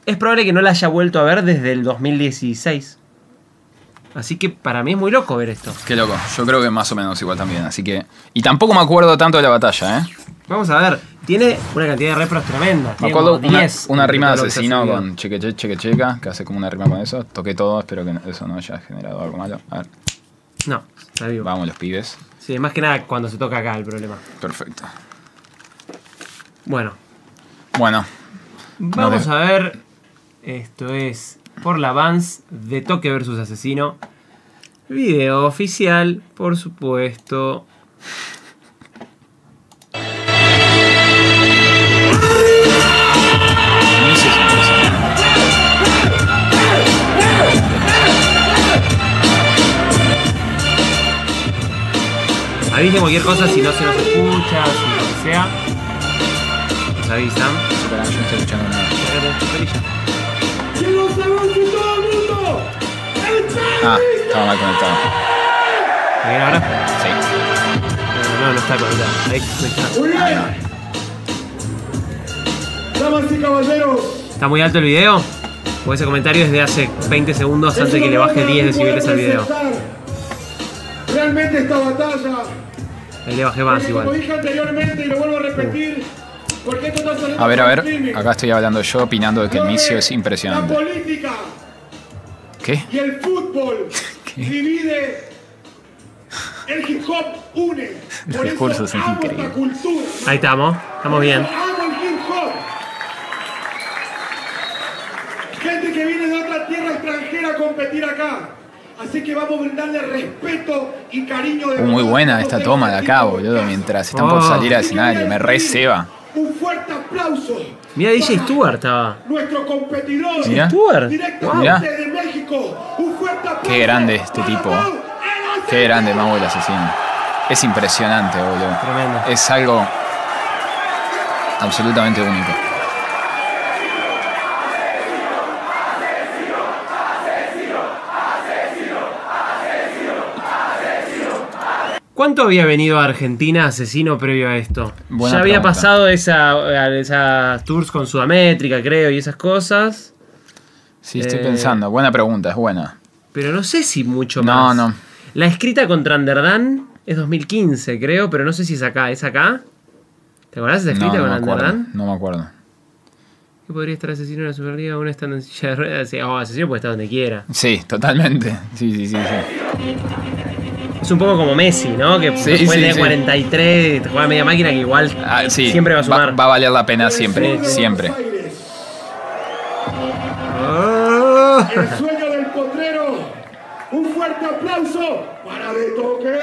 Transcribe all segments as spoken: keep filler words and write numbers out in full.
es probable que no la haya vuelto a ver desde el dos mil dieciséis. Así que para mí es muy loco ver esto. Qué loco. Yo creo que más o menos igual también. Así que... Y tampoco me acuerdo tanto de la batalla, ¿eh? Vamos a ver. Tiene una cantidad de repros tremenda. Me acuerdo una, una rima de asesino con cheque, cheque, cheque, checa, que hace como una rima con eso. Toqué todo, espero que eso no haya generado algo malo. A ver. No, está vivo. Vamos los pibes. Sí, más que nada cuando se toca acá el problema. Perfecto. Bueno. Bueno. Vamos a ver. Esto es por la Vans de Toque versus Asesino. Video oficial, por supuesto. Avisen cualquier cosa si no se nos escucha, si lo que sea. Nos avisan. Yo no estoy escuchando nada. Ah, estaba mal conectado. ¿Está bien ahora? Sí. No, no, no está conectado. Ahí está. Ahí va. Damas y caballeros. ¿Está muy alto el video? O ese comentario es de hace veinte segundos antes de que le baje diez decibeles al video. Realmente esta batalla. Ahí le bajé más igual. Como dije anteriormente y lo vuelvo a repetir. Porque esto está saliendo A ver, a ver. crimen. Acá estoy hablando yo, opinando de que el misio es impresionante. La política ¿Qué? y el fútbol ¿Qué? divide. El hip hop une. Los Por discursos eso son amo increíbles. esta cultura. Ahí estamos. Estamos bien. Amo el hip hop. Gente que viene de otra tierra extranjera a competir acá. Así que vamos a brindarle respeto y cariño de Muy verdad. buena esta toma de acá, boludo, mientras están por salir al escenario. Me re ceba. Un fuerte aplauso. Mira, D J Stewart estaba. Nuestro competidor. Mirá. Stewart. Directamente Mirá. de México. Un fuerte aplauso. Qué grande este tipo. Qué grande, Mau el asesino. Es impresionante, boludo. Tremendo. Es algo absolutamente único. ¿Cuánto había venido a Argentina Asesino previo a esto? Buena ya había pregunta. pasado esa, esas tours con Sudamérica, creo, y esas cosas. Sí, estoy Eh, pensando. Buena pregunta, es buena. Pero no sé si mucho No, más. no. La escrita contra Underdan es dos mil quince, creo, pero no sé si es acá. ¿Es acá? ¿Te acordás de esa No, escrita no me con acuerdo. Underdan? No me acuerdo. ¿Qué podría estar Asesino en la Superliga? Uno estando en silla de ruedas. Sí, oh, Asesino puede estar donde quiera. Sí, totalmente. Sí, sí, sí, sí. Es un poco como Messi, ¿no? Que Sí, después sí, de sí. cuarenta y tres te juega media máquina que igual Ah, sí. siempre va a sumar. Va, a valer la pena siempre, Sí, sí. siempre. Ah. El sueño del potrero. Un fuerte aplauso para De Toque.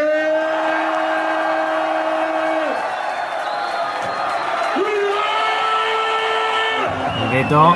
Beto.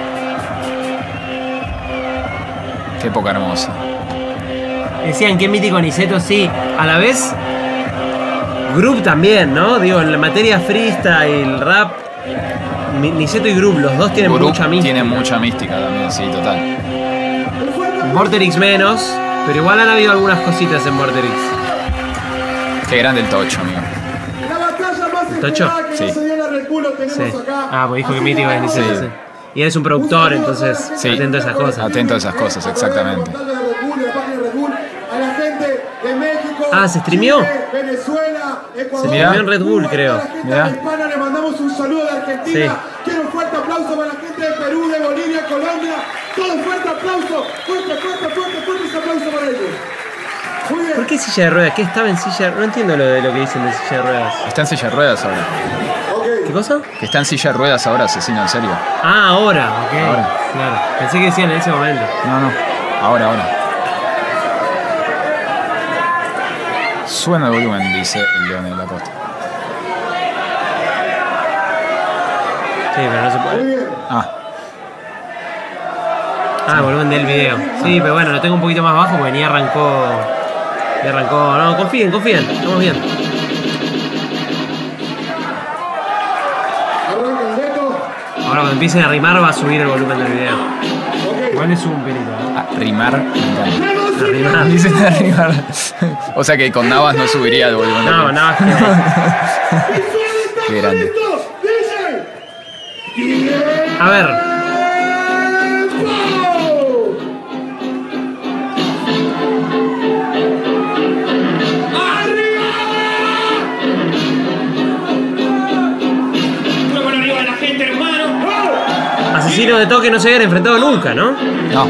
Qué época hermosa. Decían que mítico Niceto, sí. A la vez, Group también, ¿no? Digo, en la materia freestyle, rap, Mi- Niceto y Group, los dos tienen Group mucha mística. tiene mucha mística también, sí, total. Vorterix menos, pero igual han habido algunas cositas en Vorterix. Qué grande el Tocho, amigo. La batalla más ¿Tocho? esperada que Sí. no se dio en la Red Bull lo tenemos Sí. acá. Ah, pues dijo que Así mítico es vamos Niceto, a- sí. Y él es un productor, entonces Sí. atento a esas cosas. Atento a esas cosas, exactamente. A la Red Bull, de la página Red Bull, a la gente de México, Ah, ¿se streameó? Chile, Venezuela, Ecuador, Se streameó en Red Bull, Cuba, creo. toda la gente Mirá. hispana, le mandamos un saludo de Argentina. Sí. Quiero un fuerte aplauso para la gente de Perú, de Bolivia, Colombia. Todo un fuerte aplauso. Fuerte, fuerte, fuerte, fuerte ese aplauso para ellos. Muy bien. ¿Por qué silla de ruedas? ¿Qué estaba en silla de ruedas? No entiendo lo de lo que dicen de silla de ruedas. Está en silla de ruedas ahora. Ok. ¿Qué cosa? Que está en silla de ruedas ahora, asesino, en serio. Ah, ahora, ok. Ahora. Claro. Pensé que decían en ese momento. No, no. Ahora, ahora. Suena el volumen, dice el León de la Costa. Sí, pero no se Muy puede. bien. Ah, Ah, el volumen del video. Sí, pero bueno, lo tengo un poquito más bajo porque ni arrancó. Ni arrancó. No, confíen, confíen. Estamos bien. Arranca el Beto. Ahora cuando empiecen a rimar va a subir el volumen del video. Ok. Igual es un pelito, ¿eh? ah, rimar. me encanta. Damas y A rimar. caballeros, Dicen a rimar. O sea que con Navas no subiría el volumen. No, del- nada más que. visual está Qué grande. listo. D J. A ver. gente, hermano. Asesinos de toque no se habían enfrentado nunca, ¿no? No.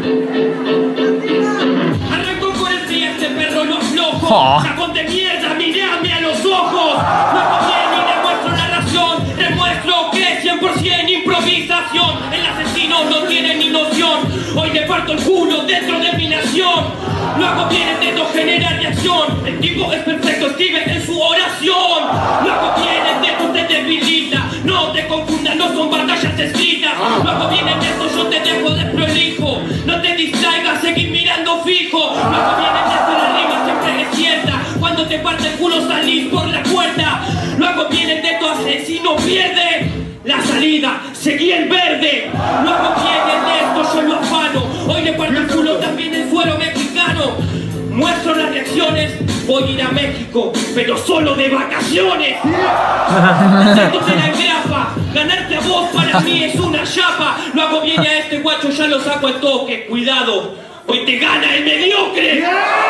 Arrancó con el día este perro no flojo. Oh. Cajón de mierda, mirame a los ojos. No conviene ni demuestro narración. Demuestro que es cien por ciento improvisación. El asesino no tiene ni noción. Hoy le parto el culo dentro de mi nación. Lo hago bien, intento generar reacción. El tipo es perfecto, escribe en su oración. Lo hago bien, intento te debilita. No te confundas, no son batallas escritas. Lo hago bien en esto, yo te dejo de prolijo. No te distraigas, seguí mirando fijo. Lo hago bien en esto, la rima siempre es cierta. Cuando te parte el culo salís por la puerta. Lo hago bien en esto, asesino pierde la salida, seguí el verde. Lo hago bien en esto, yo lo afano. Hoy le parto el culo también el suelo mexicano. Muestro las reacciones, voy a ir a México, pero solo de vacaciones. Esto te la engrapa, ganarte a vos para mí es una chapa. Lo hago bien y a este guacho ya lo saco al toque. Cuidado, hoy te gana el mediocre.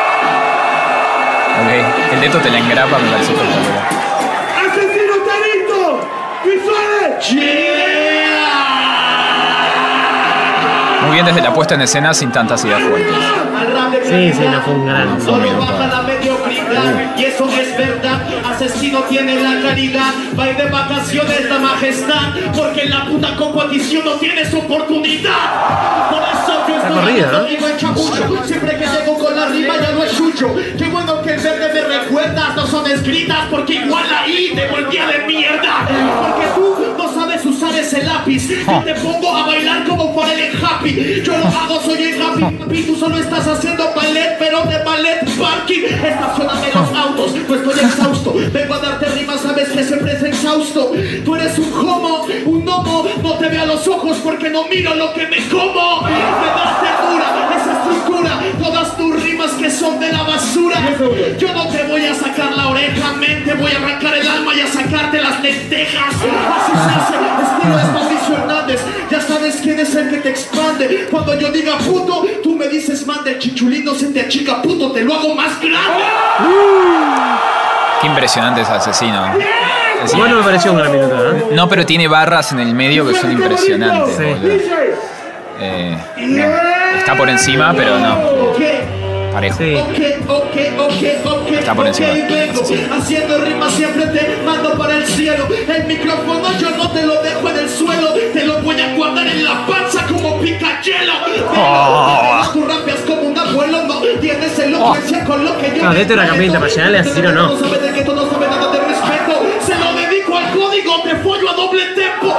Ok, el dedo te la engrapa, me parece espectacular. ¡Asesino está listo! ¡Visuales! Muy bien desde la puesta en escena sin tantas ideas fuertes. Sí, sí, no fue un gran. Solo baja la mediocridad y eso es verdad. Asesino tiene la calidad, va a ir de vacaciones la majestad, porque en la puta competición no tienes oportunidad. Por eso yo estoy corrida, ¿no? contigo en chamucho. Siempre que llego con la rima ya no es chucho. Qué bueno que el verde me recuerdas, no son escritas, porque igual ahí te volvía de mierda. Porque tú no sabes usar ese lápiz. Yo te pongo a bailar como por el Happy. Yo lo hago, soy el Happy. Papi, tú solo estás haciendo ballet, pero de ballet parking. Estacioname los autos, no estoy exhausto. Vengo a darte rimas, sabes que siempre es exhausto. Tú eres un homo, un gnomo. No te veo a los ojos porque no miro lo que me como. Me das ternura, esa estructura. Todas tus rimas que son de la basura. Yo no te voy a sacar la oreja, men. Te voy a arrancar el alma y a sacarte las lentejas. Así se hace, estilo es Mauricio Hernández. Ya sabes quién es el que te expande. Cuando yo diga puto, tú me dices manda el chichulín, no se te achica, puto, te lo hago más grande. Qué impresionante es Asesino. Es- Bueno, me pareció un gran minuto, ¿no? No, pero tiene barras en el medio que son impresionantes. Sí. boludo. Eh, no. Está por encima, pero no. Ok, Parejo. Sí. ok, ok, ok, ok. Está por encima. Ok, vengo, haciendo rimas siempre te mando para el cielo. El micrófono yo no te lo dejo en el suelo. Te lo voy a guardar en la panza como picachelo. Oh. Tú rapeas como un abuelo, no tienes elocuencia con lo que yo. No, de esto era campeón internacional, Asesino no. No sabe de que tú no sabes nada de respeto. Se lo dedico al código, te follo a doble tempo.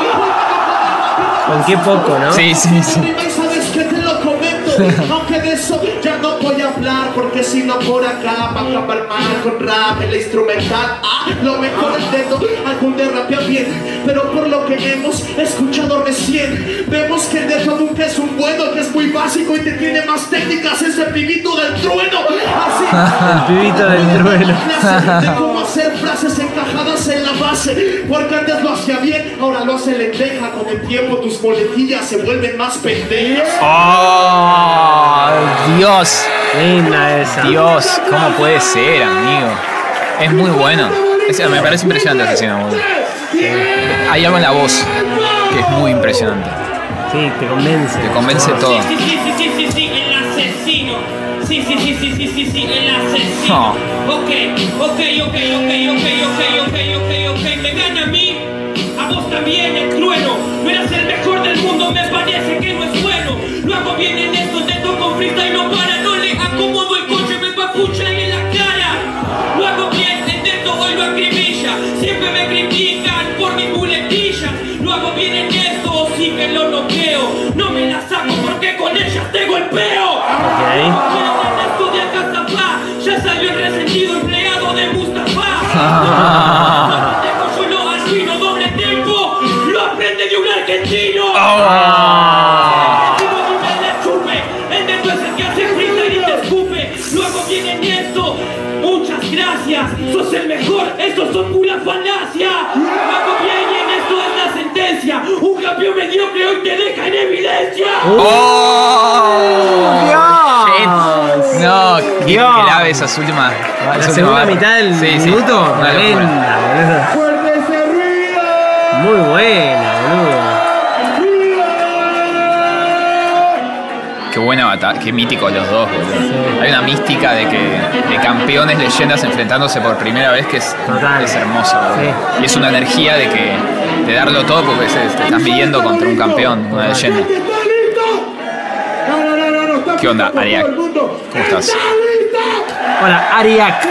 Con qué poco, ¿no? Sí, sí, sí. Y sabes que te lo comento. Aunque de eso ya no voy a hablar, porque si no por acá va a acabar mal con rap en la instrumental. Ah, lo mejor el dedo, algún de rapea bien, pero por lo que hemos escuchado recién, vemos que el dedo nunca es un bueno, que es muy básico y te tiene más técnicas, es el pibito del trueno. Así, El pibito del trueno. de cómo hacer frases encajadas en la base, porque antes lo hacía bien, ahora lo hace lenteja. Con el tiempo tus boletillas se vuelven más pendejas. ¡Oh! ¡Dios! Linda esa. Dios, ¿cómo puede ser, amigo? Es muy bueno. Es- me parece impresionante Asesino, boludo. Hay algo en la voz que es muy impresionante. Sí, te convence. Te convence todo. Sí, sí, sí, sí, sí, sí, el asesino. Sí, sí, sí, sí, sí, sí, sí, el asesino. No. Ok, ok, ok, ok, ok, ok, ok, ok, ok. Me gana a mí, a vos también el trueno. No eras el mejor del mundo, me parece que no es bueno. Lo hago bien en esto, te toco freestyle, no para, no le acomodo el coche, me papucha y en la cara. Lo hago bien, intento hoy lo acribilla. Siempre me critican por mis muletillas. Lo hago bien en esto, sí que lo noqueo. No me la saco porque con ellas te golpeo. Ok. Esto de acá Zafá, ya salió el resentido empleado de Mustafa. Dejo yo lo asino, doble tempo, lo aprende de un argentino. Argentino ni me la chupe, el neto es el que hace freestyle y te escupe. Lo hago bien en esto, muchas gracias, sos el mejor, estos son pura falacia. Lo hago bien y en esto es la sentencia, un campeón mediocre hoy te deja en evidencia. ¡Oh! Shit. No, qué Dios. clave esas últimas. La esa segunda última mitad del barra. Sí, sí, minuto, una locura. tremenda, boludo. ¡Fuerte ese ruido! Muy buena, buena batalla, qué míticos los dos, boludo. Sí. Hay una mística de que de campeones, leyendas enfrentándose por primera vez que es, es hermosa, boludo. Sí. Y es una energía de que de darlo todo porque se, te estás midiendo contra un campeón, una leyenda. ¿Qué onda, Ariak? ¿Cómo estás? Hola, Ariak.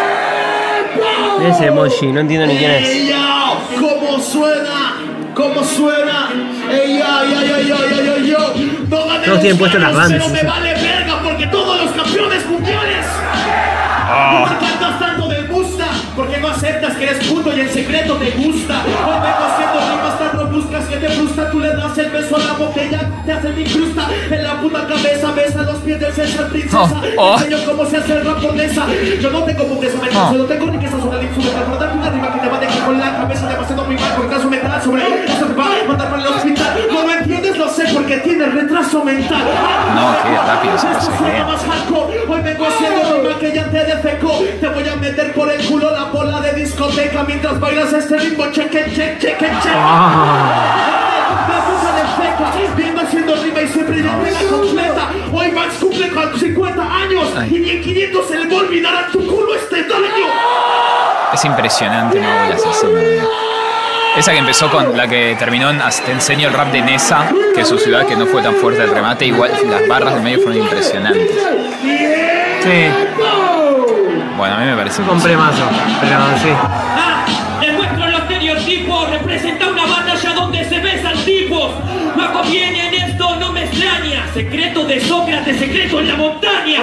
Ese emoji, no entiendo ni quién es. ¿Cómo suena? ¿Cómo suena? Ey, ay, ay, ay, ay, ay, ay, no todos tienen puesto las bandas. No me vale verga porque todos los campeones mundiales. Oh. ¿Por qué cantas tanto de gusta? Porque no aceptas que eres puto y en secreto te gusta. Hoy vengo haciendo rimas tan robustas que te frustra. Tú le das el beso a la botella, te hacen incrusta en la puta cabeza. Besa los pies del César Princesa. Oh. Oh. Te enseño cómo se hace el rap japonesa. Yo no tengo pobreza mental, Oh. solo tengo riqueza sobre el instrumento. Por darte una rima que te va a dejar con la cabeza demasiado muy mal. Con retraso mental sobre eso te va a mandar para el hospital. No lo entiendes, lo sé porque tienes retraso mental. No, qué rápido se Esto pasa suena idea. más hardcore. Hoy vengo haciendo rima que ya te defecó. Te voy a meter por el culo la bola de discoteca mientras bailas este ritmo. Cheque, cheque, cheque, cheque. La puta de feca, viendo haciendo rima y siempre de rima completa. Hoy Max cumple con cincuenta años. Ay. Y ni en quinientos se le va a olvidar a tu culo este daño. Es impresionante, no, la asesina. Esa que empezó con la que terminó en Te enseño el rap de Nesa, que es su ciudad, que no fue tan fuerte el remate, igual las barras del medio fueron impresionantes. Sí, Bueno, a mí me parece un compremazo, pero sí. Ah, les muestro los estereotipos. Representa una batalla donde se besan tipos. No conviene en esto, no me extraña. Secreto de Sócrates, secreto en la montaña.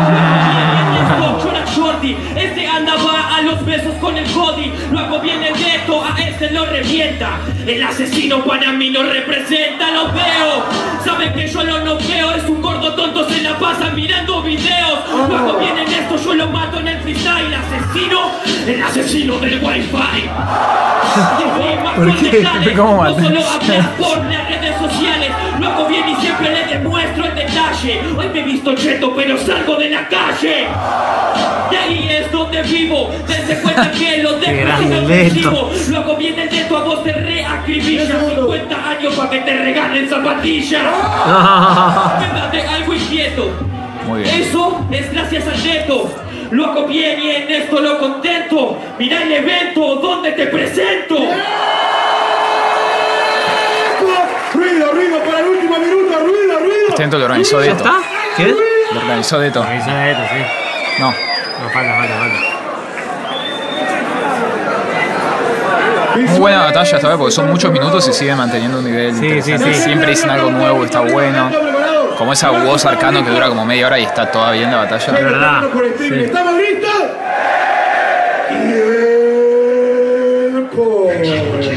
Llora Shorty, este andaba a los besos con el Cody. Luego viene el Neto, a este lo revienta. El asesino para mí no representa, lo veo. Saben que yo lo noqueo, es un gordo tonto, se la pasa mirando videos. Luego viene esto, yo lo mato en el freestyle. Asesino, el asesino del wifi. ¿Por qué? ¿Cómo No matan? solo hablas por las redes sociales. Luego viene y siempre le demuestro el detalle. Hoy me he visto cheto, pero salgo de la calle. De ahí es donde vivo. Dense cuenta que lo dejo grande sin el ofensivo. Luego viene el Neto, a vos te reacribilla. cincuenta años para que te regalen zapatillas. Quédate algo inquieto. Muy bien. Eso es gracias al Neto. Luego viene y en esto lo contento. Mirá el evento donde te presento. Ruido, ruido para el último minuto, ruido, ruido. Este evento lo organizó ¿Ya Deto. está? ¿Qué? Lo organizó Deto. Eso es esto, sí. No. No, falta, falta, falta. Muy buena batalla esta vez porque son muchos minutos y siguen manteniendo un nivel Sí, interesante. sí, sí. Siempre dicen algo nuevo, está bueno. Como esa voz arcano que dura como media hora y está toda bien la batalla. Es verdad. Sí. ¿Estamos listos? Tiempo.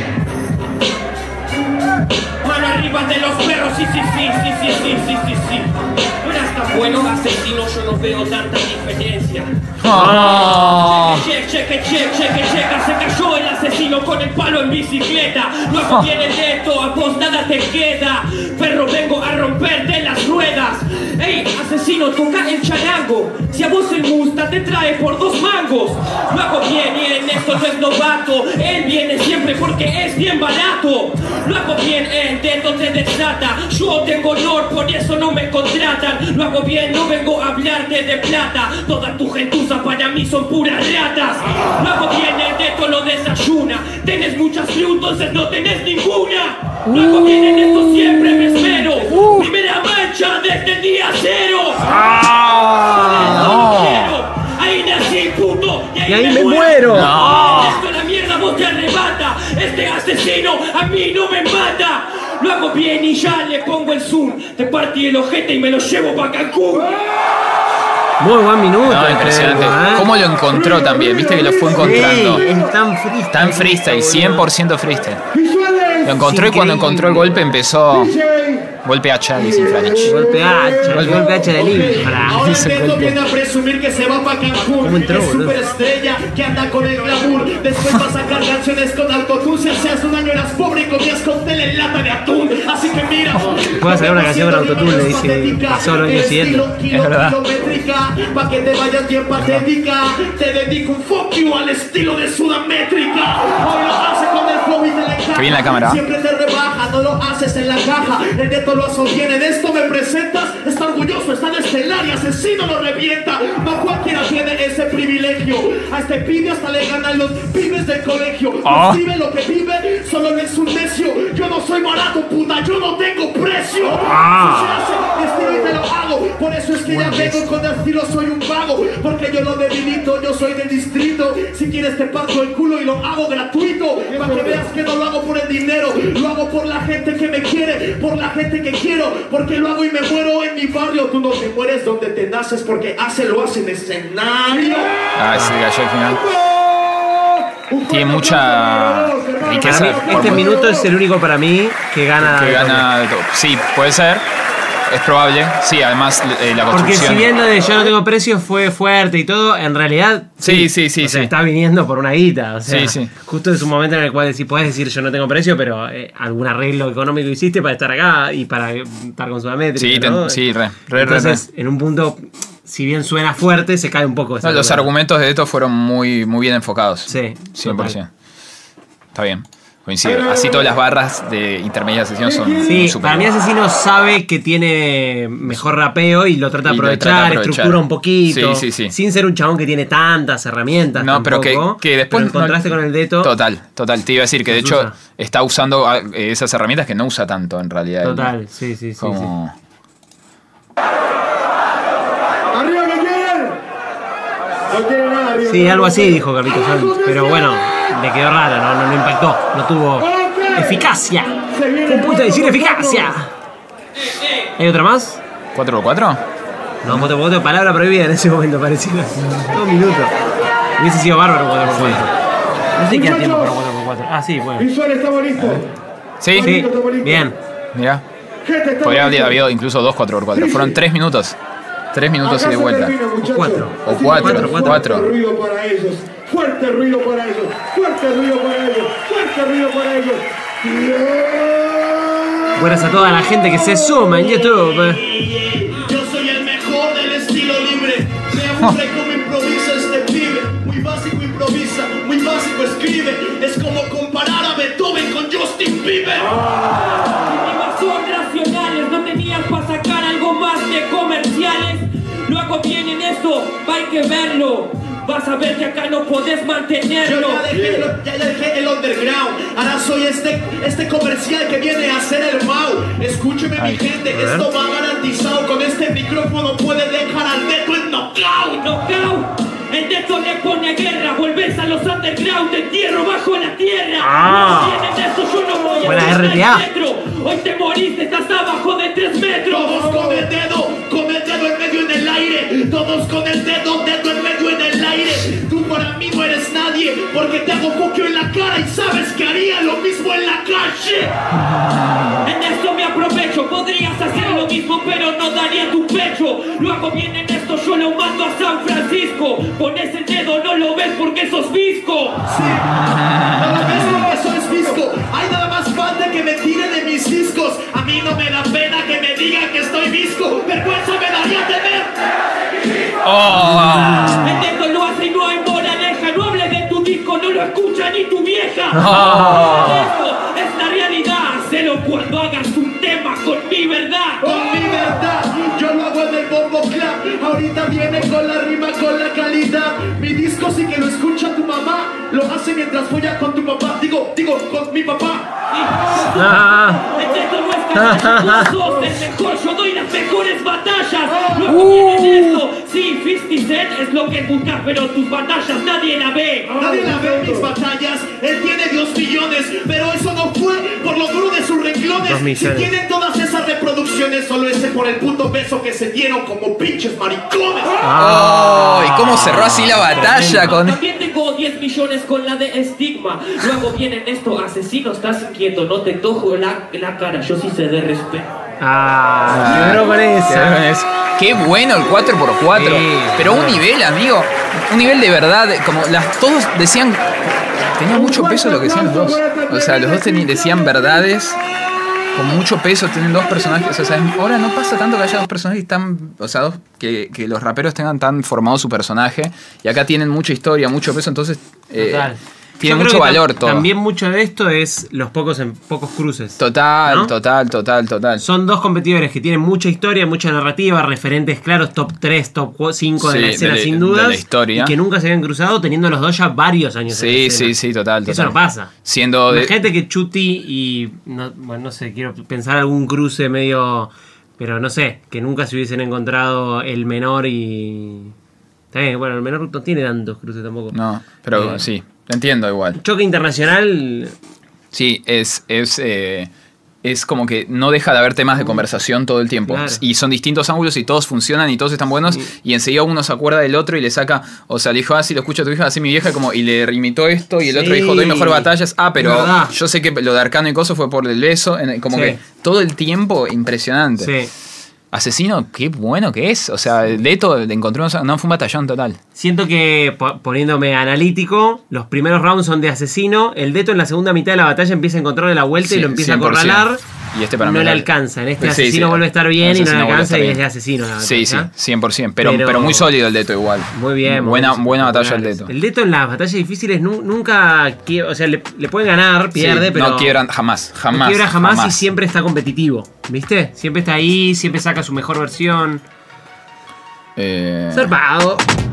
Mano arriba de los perros, sí, sí, sí, sí, sí, sí, sí, sí, sí. No eras tan bueno asesino, yo no veo tanta diferencia. Oh. Check, check, check, check, check, check, se cayó el asesino con el palo en bicicleta. Luego viene el Neto, a vos nada te queda. Perro, vengo a romperte las ruedas. Ey, asesino, toca el charango. Si a vos el Musta te trae por dos mangos. Luego viene el Neto, no es novato. Él viene siempre porque es bien barato. Luego viene el Neto, te desata. Yo tengo honor, por eso no me contratan. Luego bien, no vengo a hablarte de plata. Toda tu gentuza para mí son puras ratas. Luego viene el Neto, lo desayuna. Tenés muchas crew, entonces no tenés ninguna. Luego viene el Neto, siempre me espero. Primera mancha desde el día cero. No. Ahí nací, puto, y ahí, Y ahí me muero. No. Esto la mierda vos te arrebata. Este asesino a mí no me mata. Luego viene y ya le pongo el zoom. Te partí el ojete y me lo llevo pa' Cancún. Muy buen minuto. No, impresionante. creo, ¿eh? ¿Cómo lo encontró también? Viste que lo fue encontrando. Sí, es tan freestyle. Está en freestyle, cien por ciento freestyle. Visuales. Lo encontró y cuando encontró el golpe empezó. Golpe hacha, dice Franich. Golpe hacha, golpe hacha del infra. Ahora Dice el Neto golpe. viene a presumir que se va pa' Cancún. ¿Cómo entró, Es boludo? superestrella que anda con el glamour. Después va a sacar canciones con autotune. Si hace hace un año eras pobre y comías cóctel en lata de atún. Así que mira. Puedo sacar una canción con autotune, le dice, pasó los años siguientes. Es verdad. Pa' que te vayas bien patética. Te dedico un fuck you al estilo de Sudamétrica. Hoy lo hace con el flow y te la encaja. Qué bien la cámara. Siempre te rebaja. no lo haces en la caja. El neto lo sostiene. En esto me presentas, está orgulloso, está en estelar y asesino lo revienta. No cualquiera tiene ese privilegio. A este pibe hasta le ganan los pibes del colegio. Oh. Los vive lo que vive, solo es un necio. Yo no soy barato, puta, yo no tengo precio. Ah. Si se hace estilo y te lo hago. Por eso es que ya vengo con estilo, soy un vago. Porque yo lo debilito, yo soy del distrito. Si quieres te parto el culo y lo hago gratuito. Para que veas que no lo hago por el dinero. Lo hago por la gente que me quiere, por la gente que quiero. Porque lo hago y me muero en mi barrio. Tú no te mueres donde te naces, porque hace lo hace en escenario. Ah, ese gallo al final. Tiene mucha riqueza. Este minuto es el único para mí que gana. Que gana de todo. Sí, puede ser. Es probable. Sí, además eh, la construcción. Porque si bien lo de yo no tengo precio fue fuerte y todo, en realidad. Sí, sí, sí. O sea, sí. está viniendo por una guita. O sea, Sí, sí. justo es un momento en el cual sí puedes decir yo no tengo precio, pero eh, algún arreglo económico hiciste para estar acá y para estar con Sudamérica. Sí, ten- ¿no? sí, re, re, Entonces, re, re. en un punto, si bien suena fuerte, se cae un poco. esa No, los cosa. argumentos de esto fueron muy, muy bien enfocados. Sí, cien por ciento. Está bien. Coincido. Así todas las barras de intermedia de sesión son Sí, súper para mí buenas. Asesino sabe que tiene mejor rapeo y lo trata de Y lo aprovechar, trata de aprovechar. estructura un poquito, Sí, sí, sí. sin ser un chabón que tiene tantas herramientas. No, pero que, tampoco, que después. pero en contraste no- con el Deto. Total, total. Te iba a decir que de Los hecho usa. está usando ah, eh, esas herramientas que no usa tanto en realidad. Total, sí, sí, sí. Como... ¡Arriba que quieren! No quieren nada arriba. Sí, algo así dijo Carlitos Sanz, pero bueno, le quedó raro, no, no, no impactó, no tuvo eficacia. Fue un punto de decir eficacia. ¿Hay otra más? ¿cuatro por cuatro? No, cuatro por cuatro, palabra prohibida en ese momento, parecía. Dos minutos. Hubiese sido bárbaro cuatro por cuatro. No sé qué da tiempo para cuatro por cuatro. Ah, sí, bueno. Visual, estamos listos. Sí, Sí, bien. mira. Gente, estamos Podría haber listos. habido incluso dos cuatro por cuatro. Fueron tres minutos. Tres minutos y Acá de se vuelta. termina, muchachos. cuatro. O Así que cuatro, fuerte cuatro. ruido para ellos. Fuerte ruido para ellos. Fuerte ruido para ellos. Fuerte ruido para ellos. Yeah. Buenas a toda la gente que se suma en YouTube. Yo soy el mejor del estilo libre. Me aburre como improvisa este pibe. Muy básico improvisa, muy básico escribe. Es como comparar a Beethoven con Justin Bieber. Últimas son racionales, no tenías para sacar algo más de comerciales. Lo hago bien en esto, hay que verlo. Vas a ver que acá no podés Yo mantenerlo. ya dejé, el- ya dejé el underground. Ahora soy este, este comercial que viene a hacer el Mau. Escúcheme mi gente, esto va garantizado. Con este micrófono puede dejar al Neto en knockout. Knockout. El Neto le pone guerra, volvés a los underground, te entierro bajo la tierra. Ah. No tienen eso, yo no voy a Buena cruzar R T A. el metro. Hoy te moriste, estás abajo de tres metros. Todos con el dedo, con el dedo en medio en el aire. Todos con el dedo, dedo en medio en el aire. Tú para mí no eres nadie, porque te hago poquio en la cara y sabes que haría lo mismo en la calle. En esto me aprovecho, podrías hacer lo mismo, pero no daría tu pecho. Lo hago bien en esto, yo lo mando a San Francisco. Pones el dedo, no lo ves porque sos visco. Sí, no lo ves porque soy visco. Hay nada más falta que me tire de mis discos. A mí no me da pena que me digan que estoy visco. Vergüenza me daría tener. Oh. El Neto lo hace y no hay moraleja. No hables de tu disco, no lo escucha ni tu vieja. Oh. Esto es la realidad. Hacelo cuando hagas un tema con mi verdad. Con mi verdad, yo lo hago en el bombo club. Ahorita viene con la rima, con la calidad. Mi disco sí que lo escucha tu mamá. Lo hace mientras folla con tu papá. Digo, digo, con mi papá. Ah, El Neto no es caballo, tú sos el mejor. Yo doy las mejores batallas. Luego viene esto. Sí, cincuenta Cent es lo que buscas, pero tus batallas nadie la ve. Nadie la ve en mis batallas. Él tiene dos millones, pero eso no fue por lo duro de sus Dos renglones. Si millones. tienen todas esas reproducciones, solo ese por el puto beso que se dieron como pinches maricones. Oh, ¿y cómo cerró así la batalla con...? También tengo diez millones con la de estigma. Luego viene esto, asesino, estás inquieto, no te tojo la, la cara, yo sí sé de respeto. ah, quebró con esa. Es- Qué bueno el cuatro por cuatro. Sí, pero un bueno. nivel, amigo. Un nivel de verdad. Como las, todos decían. Tenía mucho peso lo que decían los dos. O sea, los dos teni- decían verdades con mucho peso. Tienen dos personajes. O sea, ahora no pasa tanto que haya dos personajes tan. O sea, dos, que, que los raperos tengan tan formado su personaje. Y acá tienen mucha historia, mucho peso. Entonces. eh, Total. Tiene mucho valor todo. También mucho de esto es los pocos, en, pocos cruces. Total, ¿no? total, total, total. Son dos competidores que tienen mucha historia, mucha narrativa, referentes claros, top tres, top cinco de Sí, la escena de la- sin dudas. de la historia. Y que nunca se habían cruzado teniendo los dos ya varios años en la Sí, escena. sí, sí, total, total. Eso no pasa. Siendo de... Imagínate que Chuti y. No, bueno, no sé, quiero pensar algún cruce medio. Pero no sé, que nunca se hubiesen encontrado el menor y. Está bien, bueno, el menor no tiene tantos cruces tampoco. No, pero Eh, sí, te entiendo igual. Choque internacional. Sí, es, es, eh, es como que no deja de haber temas de conversación todo el tiempo. Claro. Y son distintos ángulos y todos funcionan y todos están buenos. Y enseguida uno se acuerda del otro y le saca, o sea, le dijo, ah, sí, lo escucha tu hija, así mi vieja, como, y le imitó esto. Y el Sí. otro dijo, doy mejor batallas. Ah, pero Verdad. yo sé que lo de Arcano y Coso fue por el beso. en- Como Sí. que todo el tiempo impresionante. Sí. Asesino, qué bueno que es. O sea, Leto le encontró, no, fue un batallón total. Siento que, po- poniéndome analítico, los primeros rounds son de asesino. El Deto en la segunda mitad de la batalla empieza a encontrarle la vuelta y Sí, lo empieza cien a por ciento. acorralar. Y este para no mí le era- alcanza. En este Sí, asesino sí. vuelve a estar bien y no le Asesino vuelve a alcanza estar y bien. es de asesino la Sí, sí, batalla. cien por ciento. Pero, Pero- pero muy sólido el Leto igual. Muy bien. Buena, muy bien, buena batalla el espectaculares. Leto. El Deto en las batallas difíciles nu- nunca. quie- O sea, le, le pueden ganar, pierde, Sí, pero. no quiebran jamás, jamás. No quiebra jamás, y siempre está competitivo. ¿Viste? Siempre está ahí, siempre saca su mejor versión. Eh, Zarpado.